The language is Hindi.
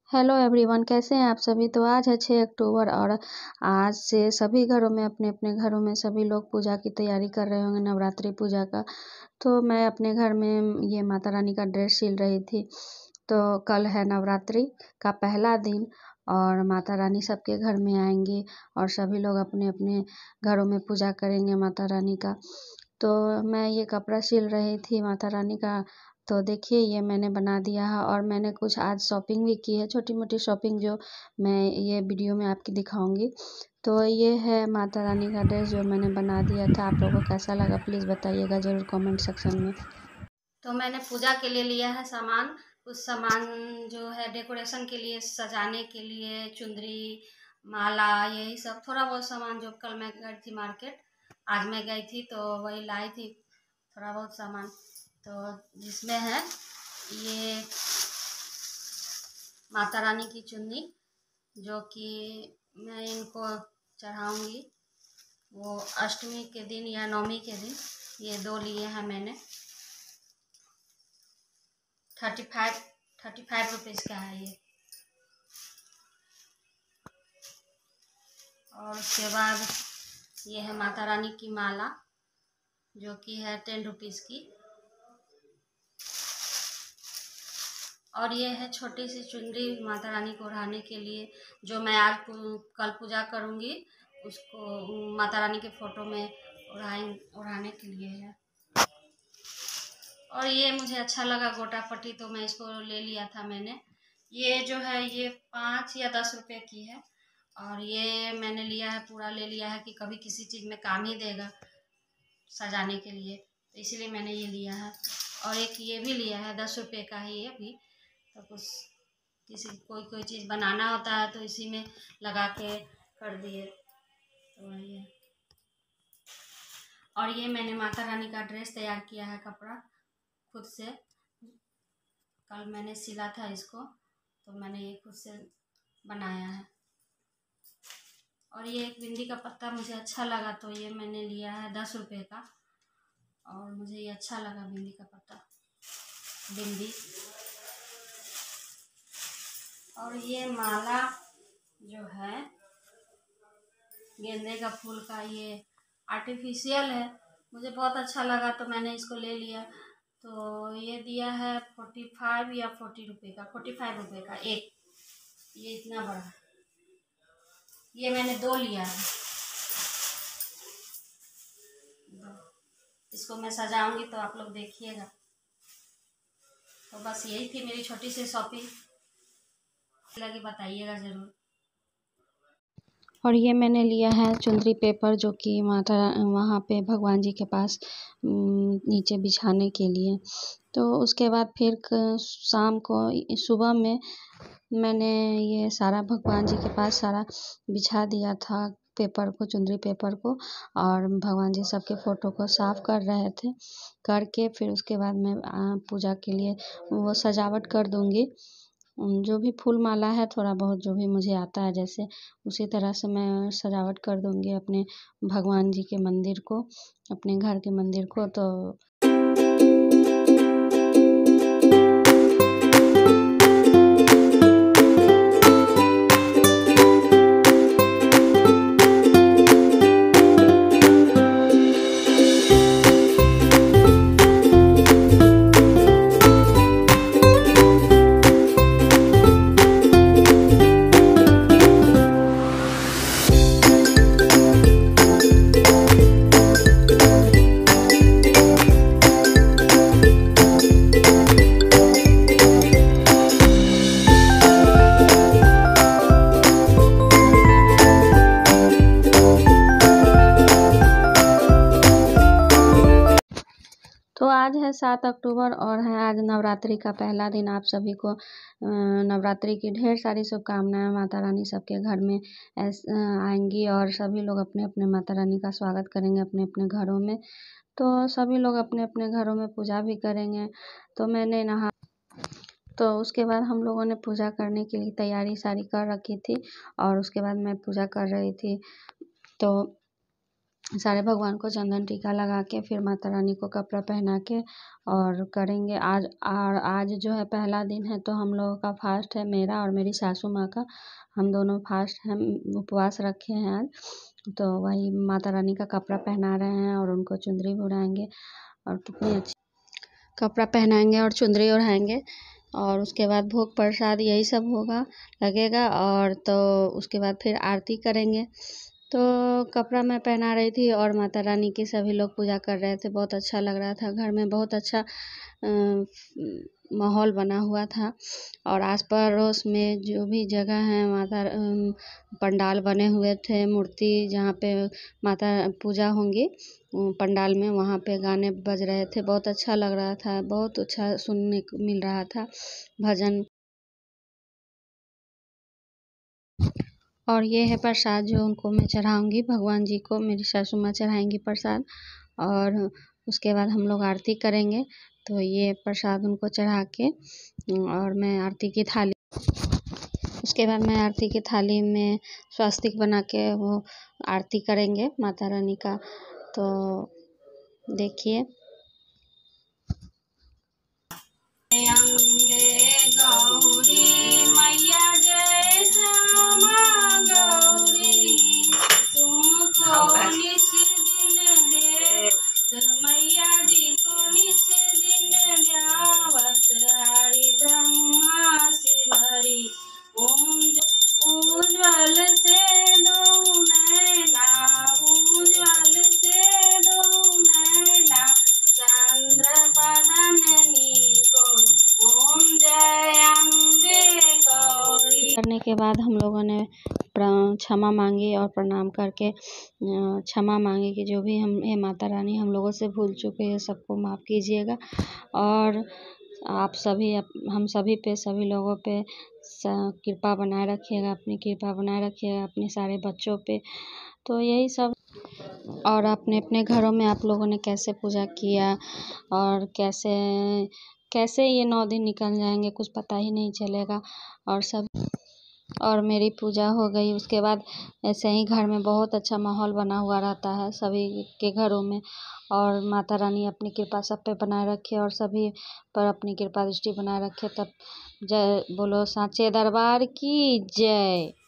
हेलो एवरीवन, कैसे हैं आप सभी। तो आज है 6 अक्टूबर और आज से सभी घरों में अपने अपने घरों में सभी लोग पूजा की तैयारी कर रहे होंगे, नवरात्रि पूजा का। तो मैं अपने घर में ये माता रानी का ड्रेस सिल रही थी। तो कल है नवरात्रि का पहला दिन और माता रानी सबके घर में आएंगी और सभी लोग अपने अपने घरों में पूजा करेंगे माता रानी का। तो मैं ये कपड़ा सिल रही थी माता रानी का। तो देखिए ये मैंने बना दिया है और मैंने कुछ आज शॉपिंग भी की है, छोटी मोटी शॉपिंग, जो मैं ये वीडियो में आपकी दिखाऊंगी। तो ये है माता रानी का ड्रेस जो मैंने बना दिया था। आप लोगों को कैसा लगा प्लीज़ बताइएगा ज़रूर कमेंट सेक्शन में। तो मैंने पूजा के लिए लिया है सामान। कुछ सामान जो है डेकोरेशन के लिए, सजाने के लिए, चुंदरी, माला, यही सब थोड़ा बहुत सामान जो कल मैं गई थी मार्केट, आज मैं गई थी तो वही लाई थी थोड़ा बहुत सामान। तो जिसमें है ये माता रानी की चुन्नी जो कि मैं इनको चढ़ाऊंगी वो अष्टमी के दिन या नवमी के दिन। ये दो लिए हैं मैंने, 35 रुपीज़ का है ये। और उसके बाद ये है माता रानी की माला जो कि है 10 रुपीज़ की। और ये है छोटी सी चुनरी माता रानी को ओढ़ाने के लिए, जो मैं आज कल पूजा करूँगी उसको माता रानी के फोटो में ओढ़ाने के लिए है। और ये मुझे अच्छा लगा गोटा पट्टी, तो मैं इसको ले लिया था मैंने। ये जो है ये 5 या 10 रुपए की है और ये मैंने लिया है, पूरा ले लिया है कि कभी किसी चीज़ में काम ही देगा सजाने के लिए, तो इसीलिए मैंने ये लिया है। और एक ये भी लिया है 10 रुपये का ही, ये भी तो कुछ कोई चीज़ बनाना होता है तो इसी में लगा के कर दिए, तो वही है। और ये मैंने माता रानी का ड्रेस तैयार किया है, कपड़ा खुद से। कल मैंने सिला था इसको तो मैंने ये खुद से बनाया है। और ये एक बिंदी का पत्ता मुझे अच्छा लगा तो ये मैंने लिया है 10 रुपये का, और मुझे ये अच्छा लगा बिंदी का पत्ता, बिंदी। और ये माला जो है गेंदे का फूल का, ये आर्टिफिशियल है, मुझे बहुत अच्छा लगा तो मैंने इसको ले लिया। तो ये दिया है 45 या 40 रुपये का, 45 रुपये का एक, ये इतना बड़ा। ये मैंने दो लिया है, इसको मैं सजाऊंगी तो आप लोग देखिएगा। तो बस यही थी मेरी छोटी सी शॉपिंग, लगी बताइएगा ज़रूर। और ये मैंने लिया है चुंदरी पेपर जो कि माता वहाँ पे भगवान जी के पास नीचे बिछाने के लिए। तो उसके बाद फिर शाम को सुबह में मैंने ये सारा भगवान जी के पास सारा बिछा दिया था पेपर को, चुंदरी पेपर को, और भगवान जी सबके फ़ोटो को साफ़ कर रहे थे। करके फिर उसके बाद मैं पूजा के लिए वो सजावट कर दूँगी। जो भी फूल माला है थोड़ा बहुत जो भी मुझे आता है जैसे, उसी तरह से मैं सजावट कर दूँगी अपने भगवान जी के मंदिर को, अपने घर के मंदिर को। तो आज है 7 अक्टूबर और है आज नवरात्रि का पहला दिन। आप सभी को नवरात्रि की ढेर सारी शुभकामनाएं। माता रानी सबके घर में आएंगी और सभी लोग अपने अपने माता रानी का स्वागत करेंगे अपने अपने घरों में। तो सभी लोग अपने अपने घरों में पूजा भी करेंगे। तो मैंने तो उसके बाद हम लोगों ने पूजा करने के लिए तैयारी सारी कर रखी थी और उसके बाद मैं पूजा कर रही थी। तो सारे भगवान को चंदन टीका लगा के फिर माता रानी को कपड़ा पहना के और करेंगे। आज जो है पहला दिन है, तो हम लोगों का फास्ट है, मेरा और मेरी सासू माँ का। हम दोनों फास्ट हैं, उपवास रखे हैं आज। तो वही माता रानी का कपड़ा पहना रहे हैं और उनको चुंदरी ओढ़ाएंगे और कितनी अच्छी कपड़ा पहनाएंगे और चुंदरी ओढ़ाएंगे। और उसके बाद भोग प्रसाद यही सब होगा लगेगा। और तो उसके बाद फिर आरती करेंगे। तो कपड़ा मैं पहना रही थी और माता रानी की सभी लोग पूजा कर रहे थे। बहुत अच्छा लग रहा था, घर में बहुत अच्छा माहौल बना हुआ था। और आस पड़ोस में जो भी जगह है माता पंडाल बने हुए थे, मूर्ति जहाँ पे माता पूजा होंगी पंडाल में, वहाँ पे गाने बज रहे थे। बहुत अच्छा लग रहा था, बहुत अच्छा सुनने को मिल रहा था भजन। और ये है प्रसाद जो उनको मैं चढ़ाऊँगी, भगवान जी को मेरी सासू माँ चढ़ाएँगी प्रसाद। और उसके बाद हम लोग आरती करेंगे। तो ये प्रसाद उनको चढ़ा के और मैं आरती की थाली, उसके बाद मैं आरती की थाली में स्वास्तिक बना के वो आरती करेंगे माता रानी का। तो देखिए। अम्बे गौरी मैया जय श्यामा गौरी, तुमको निस दिन दे मैया जी को निस दिन ध्यावत हरि ब्रह्मा शिवरी। उज्ज्वल से दो नैना, उज्ज्वल से दो नैना, चंद्र बदननी को ओम जय अम्बे गौरी। करने के बाद हम लोगों ने क्षमा मांगी और प्रणाम करके क्षमा मांगी कि जो भी हे माता रानी हम लोगों से भूल चुके हैं सबको माफ़ कीजिएगा। और आप सभी हम सभी पे, सभी लोगों पे कृपा बनाए रखिएगा, अपनी कृपा बनाए रखिएगा अपने सारे बच्चों पे। तो यही सब। और अपने अपने घरों में आप लोगों ने कैसे पूजा किया और कैसे ये 9 दिन निकल जाएंगे कुछ पता ही नहीं चलेगा। और मेरी पूजा हो गई, उसके बाद ऐसे ही घर में बहुत अच्छा माहौल बना हुआ रहता है सभी के घरों में। और माता रानी अपनी कृपा सब पे बनाए रखे और सभी पर अपनी कृपा दृष्टि बनाए रखे। तब जय बोलो साचे दरबार की जय।